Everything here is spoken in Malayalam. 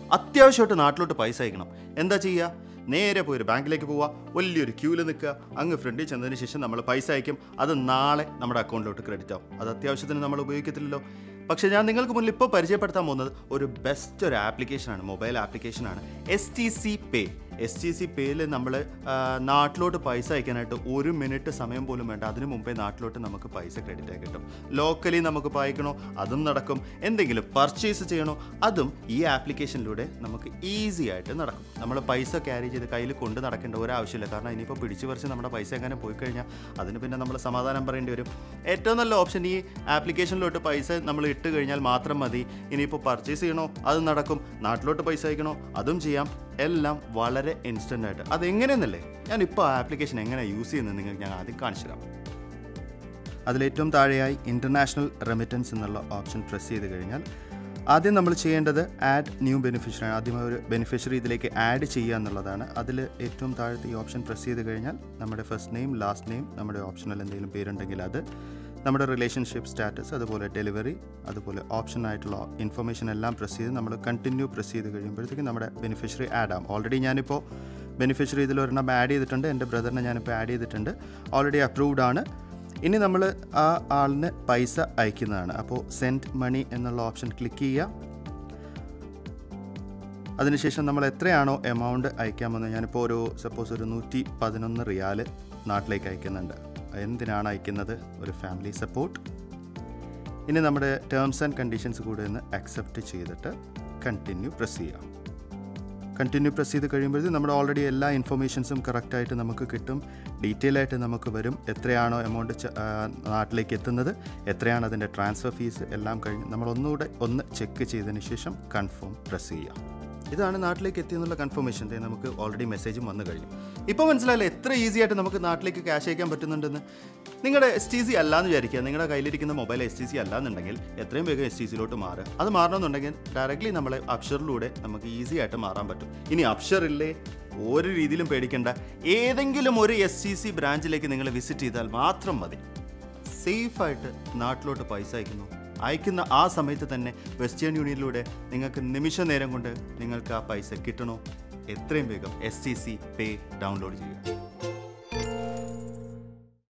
അത്യാവശ്യമായിട്ട് നാട്ടിലോട്ട് പൈസ അയക്കണം. എന്താ ചെയ്യുക? നേരെ പോയി ഒരു ബാങ്കിലേക്ക് പോവുക, വലിയൊരു ക്യൂവിൽ നിൽക്കുക, അങ്ങ് ഫ്രണ്ടിൽ ചെന്നതിന് ശേഷം നമ്മൾ പൈസ അയക്കും. അത് നാളെ നമ്മുടെ അക്കൗണ്ടിലോട്ട് ക്രെഡിറ്റ് ആവും. അത് അത്യാവശ്യത്തിന് നമ്മൾ ഉപയോഗിക്കത്തില്ലല്ലോ. പക്ഷേ ഞാൻ നിങ്ങൾക്ക് മുന്നിൽ ഇപ്പോൾ പരിചയപ്പെടുത്താൻ പോകുന്നത് ഒരു ആപ്ലിക്കേഷനാണ്, മൊബൈൽ ആപ്ലിക്കേഷനാണ് STC Pay. STC Payയിൽ നമ്മൾ നാട്ടിലോട്ട് പൈസ അയക്കാനായിട്ട് 1 മിനിറ്റ് സമയം പോലും വേണ്ട. അതിനു മുമ്പേ നാട്ടിലോട്ട് നമുക്ക് പൈസ ക്രെഡിറ്റ് ആയി കിട്ടും. ലോക്കലി നമുക്ക് അയക്കണോ അതും നടക്കും. എന്തെങ്കിലും പർച്ചേസ് ചെയ്യണോ അതും ഈ ആപ്ലിക്കേഷനിലൂടെ നമുക്ക് ഈസി ആയിട്ട് നടക്കും. നമ്മൾ പൈസ ക്യാരി ചെയ്ത് കയ്യിൽ കൊണ്ട് നടക്കേണ്ട ഒരാവശ്യമില്ല. കാരണം ഇനിയിപ്പോൾ പിടിച്ചു പറിച്ച് നമ്മുടെ പൈസ എങ്ങനെ പോയി കഴിഞ്ഞാൽ അതിന് പിന്നെ നമ്മൾ സമാധാനം പറയേണ്ടി വരും. ഏറ്റവും നല്ല ഓപ്ഷൻ ഈ ആപ്ലിക്കേഷനിലോട്ട് പൈസ നമ്മൾ ഇട്ട് കഴിഞ്ഞാൽ മാത്രം മതി. ഇനിയിപ്പോൾ പർച്ചേസ് ചെയ്യണോ അതും നടക്കും, നാട്ടിലോട്ട് പൈസ അയക്കണോ അതും ചെയ്യാം. എല്ലാം വളരെ ഇൻസ്റ്റൻ്റ് ആയിട്ട്. അതെങ്ങനെയെന്നല്ലേ ഞാനിപ്പോൾ ആ ആപ്ലിക്കേഷൻ എങ്ങനെയാണ് യൂസ് ചെയ്യുന്നത് നിങ്ങൾക്ക് ഞാൻ ആദ്യം കാണിച്ചു തരാം. അതിലേറ്റവും താഴെയായി ഇൻ്റർനാഷണൽ റെമിറ്റൻസ് എന്നുള്ള ഓപ്ഷൻ പ്രസ് ചെയ്ത് കഴിഞ്ഞാൽ ആദ്യം നമ്മൾ ചെയ്യേണ്ടത് ആഡ് ന്യൂ ബെനിഫിഷ്യറി. ആദ്യമായി ഒരു ബെനിഫിഷ്യറി ഇതിലേക്ക് ആഡ് ചെയ്യുക എന്നുള്ളതാണ്. അതിൽ ഏറ്റവും താഴത്തെ ഈ ഓപ്ഷൻ പ്രസ് ചെയ്ത് കഴിഞ്ഞാൽ നമ്മുടെ ഫസ്റ്റ് നെയിം, ലാസ്റ്റ് നെയിം, നമ്മുടെ ഓപ്ഷണൽ എന്തെങ്കിലും പേരുണ്ടെങ്കിൽ അത്, നമ്മുടെ റിലേഷൻഷിപ്പ് സ്റ്റാറ്റസ്, അതുപോലെ ഡെലിവറി, അതുപോലെ ഓപ്ഷനായിട്ടുള്ള ഇൻഫർമേഷൻ എല്ലാം പ്രസ് ചെയ്ത് നമ്മൾ കണ്ടിന്യൂ പ്രസ് ചെയ്ത് കഴിയുമ്പോഴത്തേക്കും നമ്മുടെ ബെനിഫിഷ്യറി ആഡ് ആകും. ഓൾറെഡി ഞാനിപ്പോൾ ബെനിഫിഷ്യറി ഇതിലൊരെണ്ണം ആഡ് ചെയ്തിട്ടുണ്ട്. എൻ്റെ ബ്രദറിനെ ഞാനിപ്പോൾ ആഡ് ചെയ്തിട്ടുണ്ട്. ഓൾറെഡി അപ്രൂവ്ഡ് ആണ്. ഇനി നമ്മൾ ആ ആളിന് പൈസ അയക്കുന്നതാണ്. അപ്പോൾ സെൻഡ് മണി എന്നുള്ള ഓപ്ഷൻ ക്ലിക്ക് ചെയ്യുക. അതിനുശേഷം നമ്മൾ എത്രയാണോ എമൗണ്ട് അയക്കാമെന്ന്, ഞാനിപ്പോൾ സപ്പോസ് ഒരു 111 റിയാൽ നാട്ടിലേക്ക് അയക്കുന്നുണ്ട്. എന്തിനാണ് അയക്കുന്നത്? ഒരു ഫാമിലി സപ്പോർട്ട്. ഇനി നമ്മുടെ ടേംസ് ആൻഡ് കണ്ടീഷൻസ് കൂടെ ഒന്ന് അക്സെപ്റ്റ് ചെയ്തിട്ട് കണ്ടിന്യൂ പ്രസ് ചെയ്യാം. കണ്ടിന്യൂ പ്രസ് ചെയ്ത് കഴിയുമ്പോഴത്തേക്കും നമ്മുടെ ഓൾറെഡി എല്ലാ ഇൻഫർമേഷൻസും കറക്റ്റായിട്ട് നമുക്ക് കിട്ടും. ഡീറ്റെയിൽ ആയിട്ട് നമുക്ക് വരും. എത്രയാണോ എമൗണ്ട് നാട്ടിലേക്ക് എത്തുന്നത്, എത്രയാണ് അതിൻ്റെ ട്രാൻസ്ഫർ ഫീസ്, എല്ലാം കഴിഞ്ഞ് നമ്മൾ ഒന്ന് ചെക്ക് ചെയ്തതിന് ശേഷം കൺഫേം പ്രസ് ചെയ്യാം. ഇതാണ് നാട്ടിലേക്ക് എത്തിയെന്നുള്ള കൺഫർമേഷൻ. നമുക്ക് ഓൾറെഡി മെസ്സേജും വന്നു കഴിഞ്ഞു. ഇപ്പോൾ മനസ്സിലായില്ലേ എത്ര ഈസി ആയിട്ട് നമുക്ക് നാട്ടിലേക്ക് ക്യാഷ് അയക്കാൻ പറ്റുന്നുണ്ടെന്ന്. നിങ്ങളുടെ STC അല്ലാന്ന് വിചാരിക്കുക. നിങ്ങളുടെ കയ്യിലിരിക്കുന്ന മൊബൈൽ STC അല്ലാന്നുണ്ടെങ്കിൽ എത്രയും വേഗം STCയിലോട്ട് മാറുക. അത് മാറണമെന്നുണ്ടെങ്കിൽ ഡയറക്റ്റ്ലി നമ്മളെ അപ്ഷറിലൂടെ നമുക്ക് ഈസി ആയിട്ട് മാറാൻ പറ്റും. ഇനി അപ്ഷറില്ലേ, ഒരു രീതിയിലും പേടിക്കേണ്ട. ഏതെങ്കിലും ഒരു STC ബ്രാഞ്ചിലേക്ക് നിങ്ങൾ വിസിറ്റ് ചെയ്താൽ മാത്രം മതി. സേഫായിട്ട് നാട്ടിലോട്ട് പൈസ അയക്കുന്ന ആ സമയത്ത് തന്നെ വെസ്റ്റേൺ യൂണിയനിലൂടെ നിങ്ങൾക്ക് നിമിഷ നേരം കൊണ്ട് നിങ്ങൾക്ക് ആ പൈസ കിട്ടണോ, എത്രയും വേഗം STC Pay ഡൗൺലോഡ് ചെയ്യുക.